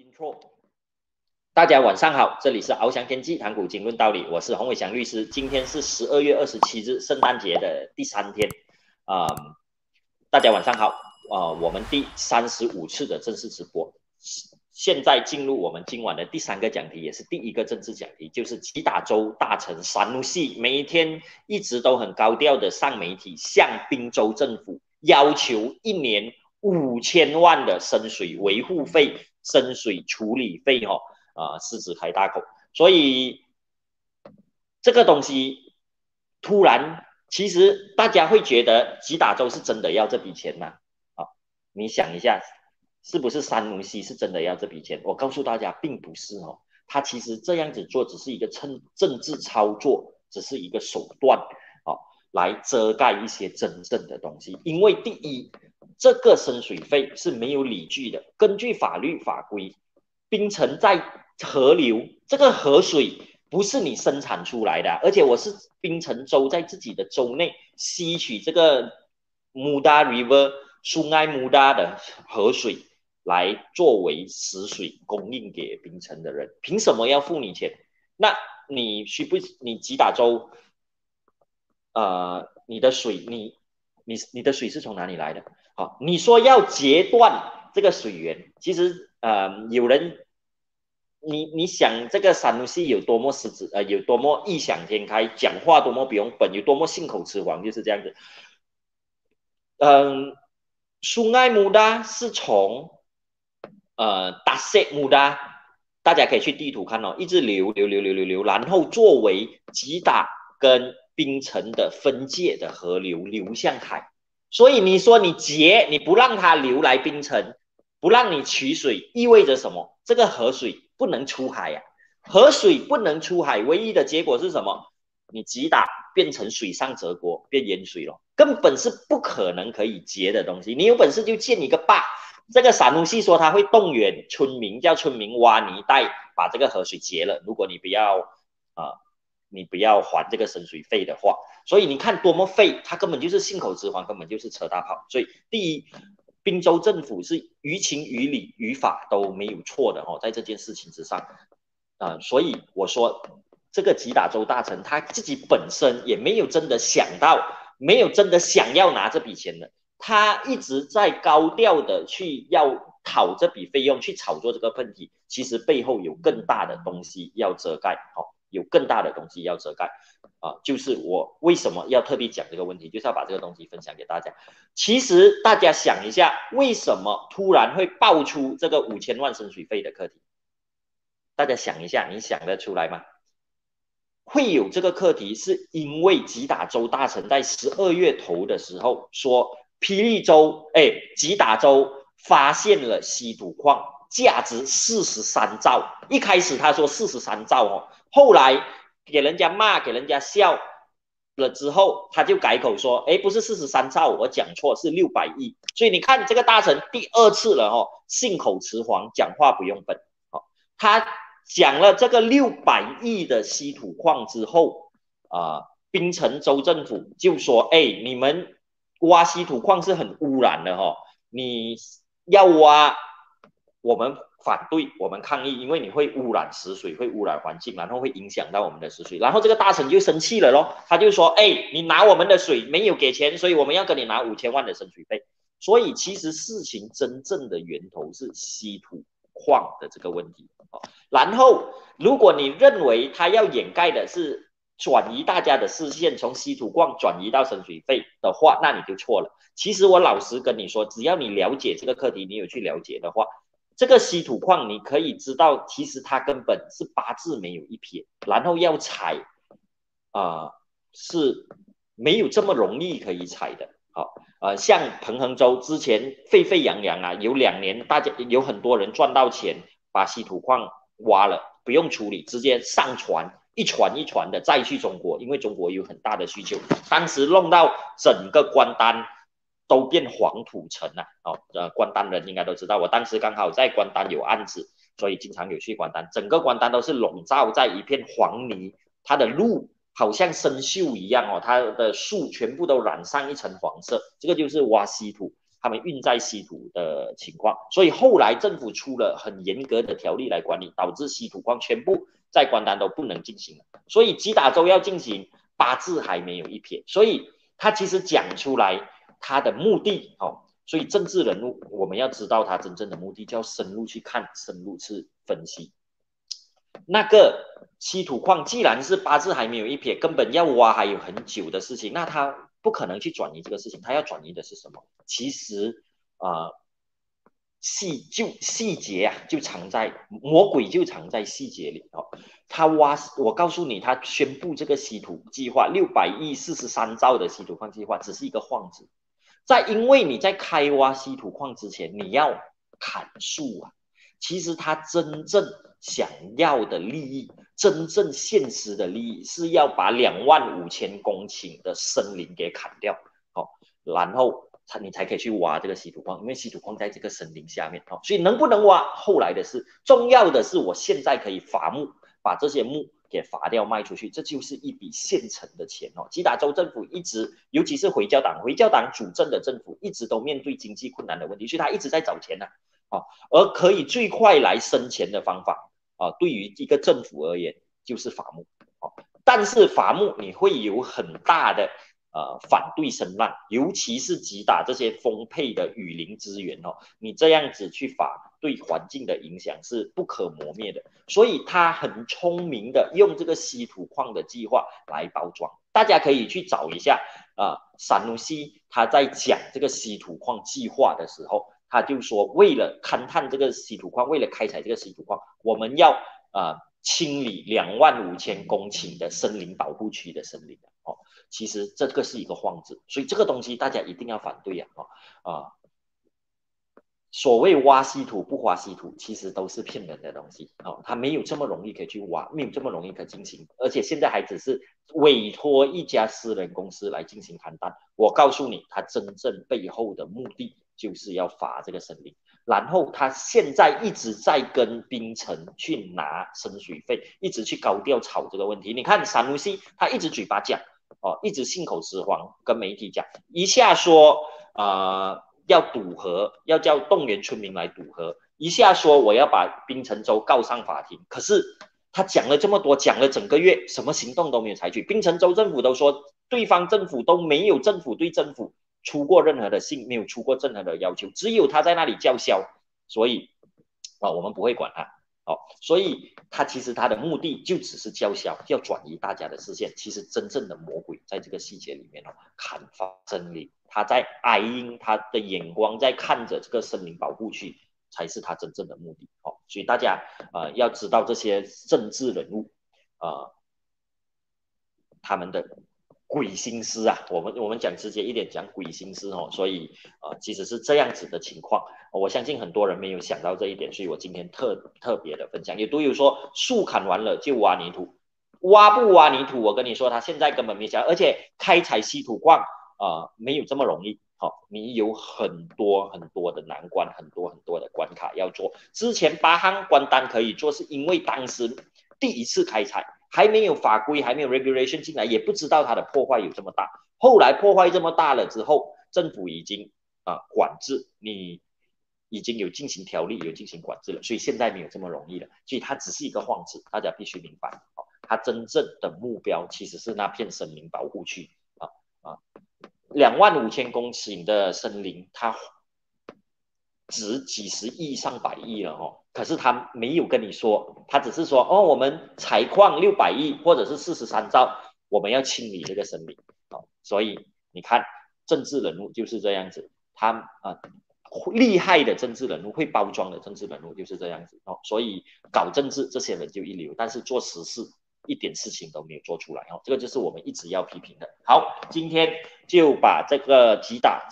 Intro，大家晚上好，这里是翱翔天际谈股经论道理，我是洪伟翔律师。今天是12月27日，圣诞节的第3天，大家晚上好，我们第35次的正式直播，现在进入我们今晚的第3个讲题，也是第1个政治讲题，就是吉打州大臣山努西每一天一直都很高调的上媒体，向宾州政府要求1年5000万的深水维护费、深水处理费狮子开大口。所以这个东西突然，其实大家会觉得吉打州是真的要这笔钱吗？你想一下，是不是山努西是真的要这笔钱？我告诉大家，并不是哦。他其实这样子做只是一个政治操作，只是一个手段来遮盖一些真正的东西。因为第一，这个深水费是没有理据的。根据法律法规，槟城在河流，这个河水不是你生产出来的，而且我是槟城州在自己的州内吸取这个 Muda River Sungai Muda 的河水来作为食水供应给槟城的人，凭什么要付你钱？那你需不你吉打州你的水你的水是从哪里来的？好，你说要截断这个水源，其实有人你想这个山努西有多么有多么异想天开，讲话多么不用本，有多么信口雌黄，就是这样子。苏艾穆达是从达塞穆达，大家可以去地图看一直流，然后作为吉打跟槟城的分界的河流流向海。所以你说你不让它流来槟城，不让你取水，意味着什么？这个河水不能出海呀。河水不能出海，唯一的结果是什么？你吉打变成水上泽国，变淹水了，根本是不可能可以截的东西。你有本事就建一个坝。这个山努西说他会动员村民，叫村民挖泥袋把这个河水截了。如果你不要你不要还这个深水费的话，所以你看多么废，他根本就是信口雌黄，根本就是扯大炮。所以第一，宾州政府是于情于理于法都没有错的在这件事情之上所以我说这个吉打州大臣他自己本身也没有真的想到，没有真的想要拿这笔钱的，他一直在高调的去要讨这笔费用，去炒作这个问题，其实背后有更大的东西要遮盖有更大的东西要遮盖就是我为什么要特别讲这个问题，就是要把这个东西分享给大家。其实大家想一下，为什么突然会爆出这个5000万深水费的课题？大家想一下，你想得出来吗？会有这个课题，是因为吉打州大臣在12月头的时候说，霹雳州吉打州发现了稀土矿，价值43兆。一开始他说43兆后来给人家骂，给人家笑了之后，他就改口说，不是43兆，我讲错，是600亿。所以你看这个大臣第2次了信口雌黄，讲话不用本他讲了这个600亿的稀土矿之后槟城州政府就说你们挖稀土矿是很污染的你要挖我们反对，我们抗议，因为你会污染食水，会污染环境，然后会影响到我们的食水。然后这个大臣就生气了咯，他就说你拿我们的水没有给钱，所以我们要跟你拿5000万的深水费。所以其实事情真正的源头是稀土矿的这个问题然后如果你认为他要掩盖的是转移大家的视线，从稀土矿转移到深水费的话，那你就错了。其实我老实跟你说，只要你了解这个课题，你有去了解的话，这个稀土矿你可以知道，其实它根本是八字没有一撇，然后要采是没有这么容易可以采的像彭亨州之前沸沸扬扬有2年大家有很多人赚到钱，把稀土矿挖了，不用处理，直接上船，一船一船的再去中国，因为中国有很大的需求。当时弄到整个关丹都变黄土城关丹人应该都知道，我当时刚好在关丹有案子，所以经常有去关丹，整个关丹都是笼罩在一片黄泥，它的路好像生锈一样它的树全部都染上一层黄色，这个就是挖稀土。 他们运载稀土的情况，所以后来政府出了很严格的条例来管理，导致稀土矿全部在关丹都不能进行了。所以吉打州要进行8字还没有一撇，所以他其实讲出来他的目的哦。所以政治人物我们要知道他真正的目的，就要深入去看，深入去分析。那个稀土矿既然是8字还没有一撇，根本要挖还有很久的事情，那他不可能去转移这个事情，他要转移的是什么？其实细节啊，就藏在魔鬼就藏在细节里哦。他挖，我告诉你，他宣布这个稀土计划600亿43兆的稀土矿计划只是一个幌子，因为你在开挖稀土矿之前，你要砍树啊。其实他真正想要的利益，真正现实的利益是要把25000公顷的森林给砍掉，哦，然后你才可以去挖这个稀土矿，因为稀土矿在这个森林下面，哦，所以能不能挖后来的事，重要的是我现在可以伐木，把这些木给伐掉卖出去，这就是一笔现成的钱哦。吉打州政府一直，尤其是回教党主政的政府，一直都面对经济困难的问题，所以他一直在找钱呢，啊，而可以最快来生钱的方法啊，对于一个政府而言就是伐木，啊，但是伐木你会有很大的反对声浪，尤其是吉打这些丰沛的雨林资源哦，你这样子去伐，对环境的影响是不可磨灭的。所以他很聪明的用这个稀土矿的计划来包装，大家可以去找一下萨努西他在讲这个稀土矿计划的时候，他就说为了勘探这个稀土矿，为了开采这个稀土矿，我们要清理25000公顷的森林保护区的森林哦。其实这个是一个幌子，所以这个东西大家一定要反对所谓挖稀土不挖稀土，其实都是骗人的东西哦，它没有这么容易可以去挖，没有这么容易可以进行，而且现在还只是委托一家私人公司来进行勘探。我告诉你，它真正背后的目的就是要伐这个森林，然后他现在一直在跟槟城去拿深水费，一直去高调炒这个问题。你看萨努西他一直嘴巴讲哦，一直信口雌黄，跟媒体讲，一下说要赌和，要叫动员村民来赌和，一下说我要把槟城州告上法庭，可是他讲了这么多，讲了整个月，什么行动都没有采取。槟城州政府都说，对方政府都没有政府对政府出过任何的信，没有出过任何的要求，只有他在那里叫嚣，所以我们不会管他。哦，所以他其实他的目的就只是叫嚣，要转移大家的视线。其实真正的魔鬼在这个细节里面哦，砍伐森林，他在因他的眼光在看着这个森林保护区，才是他真正的目的。哦，所以大家要知道这些政治人物他们的鬼心思啊，我们讲直接一点，讲鬼心思哦，所以其实是这样子的情况，我相信很多人没有想到这一点，所以我今天特别的分享。也都有说树砍完了就挖泥土，挖不挖泥土，我跟你说，他现在根本没想，而且开采稀土矿没有这么容易。好，你有很多很多的难关，很多很多的关卡要做。之前巴汉关丹可以做，是因为当时第一次开采。还没有法规，还没有 regulation 进来，也不知道它的破坏有这么大。后来破坏这么大了之后，政府已经管制，你已经有进行条例，有进行管制了，所以现在没有这么容易了。所以它只是一个幌子，大家必须明白。它真正的目标其实是那片森林保护区25000公顷的森林，它值几十亿、上百亿了哦。可是他没有跟你说，他只是说哦，我们采矿600亿或者是43兆，我们要清理这个森林。所以你看，政治人物就是这样子，他厉害的政治人物，会包装的政治人物就是这样子哦。所以搞政治这些人就一流，但是做实事一点事情都没有做出来哦。这个就是我们一直要批评的。好，今天就把这个吉打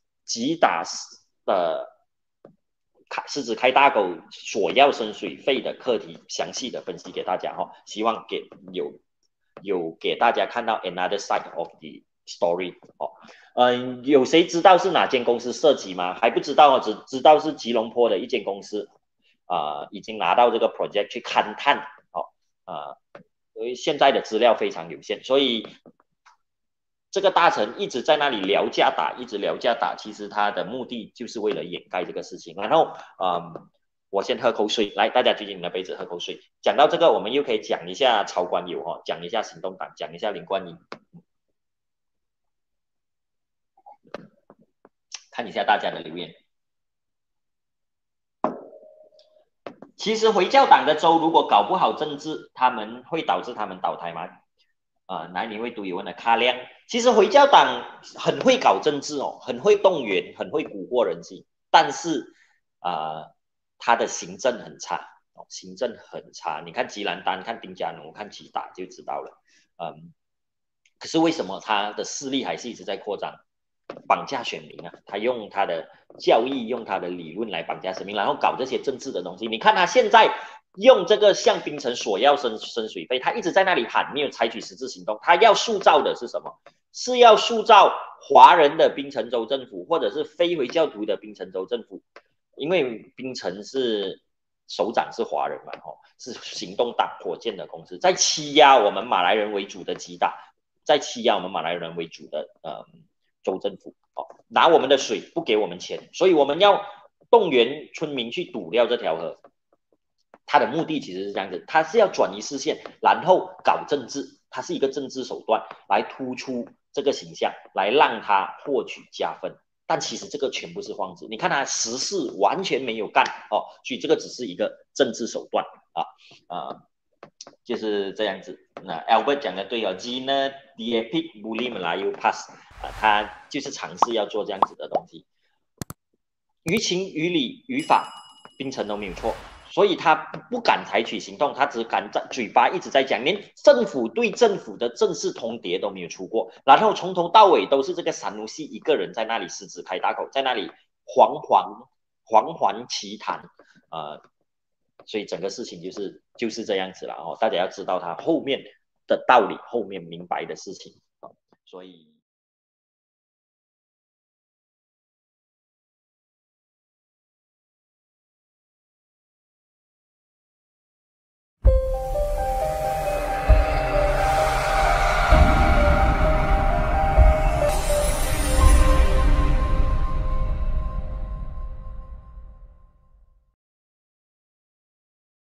狮子开大口索要深水费的课题详细的分析给大家希望有给大家看到 another side of the story 有谁知道是哪间公司涉及吗？还不知道只知道是吉隆坡的一间公司已经拿到这个 project 去勘探因为现在的资料非常有限，所以这个大臣一直在那里聊架打，一直聊架打，其实他的目的就是为了掩盖这个事情。然后，我先喝口水，来，大家举起你的杯子喝口水。讲到这个，我们又可以讲一下曹官友哦，讲一下行动党，讲一下林冠英，看一下大家的留言。其实回教党的州如果搞不好政治，他们会导致他们倒台吗？哪里位读友问的卡亮，其实回教党很会搞政治哦，很会动员，很会蛊惑人心，但是他的行政很差哦，行政很差。你看吉兰丹，看丁家奴，看吉打就知道了。可是为什么他的势力还是一直在扩张？绑架选民啊，他用他的教义，用他的理论来绑架选民，然后搞这些政治的东西。你看他现在用这个向槟城索要升水费，他一直在那里喊，没有采取实质行动。他要塑造的是什么？是要塑造华人的槟城州政府，或者是非回教徒的槟城州政府，因为槟城是首长是华人嘛，是行动党火箭的公司，在欺压我们马来人为主的吉打，在欺压我们马来人为主的州政府，拿我们的水不给我们钱，所以我们要动员村民去堵掉这条河。他的目的其实是这样子，他是要转移视线，然后搞政治，他是一个政治手段来突出这个形象，来让他获取加分。但其实这个全部是幌子，你看他实事完全没有干哦，所以这个只是一个政治手段就是这样子。那 Albert 讲的对哦 ，Gina Diepik Bully Melayu Pass 他就是尝试要做这样子的东西，于情于理于法，槟城都没有错。所以他不敢采取行动，他只敢在嘴巴一直在讲，连政府对政府的正式通牒都没有出过，然后从头到尾都是这个三奴系一个人在那里狮子开大口，在那里惶惶其谈所以整个事情就是这样子了大家要知道他后面的道理，后面明白的事情所以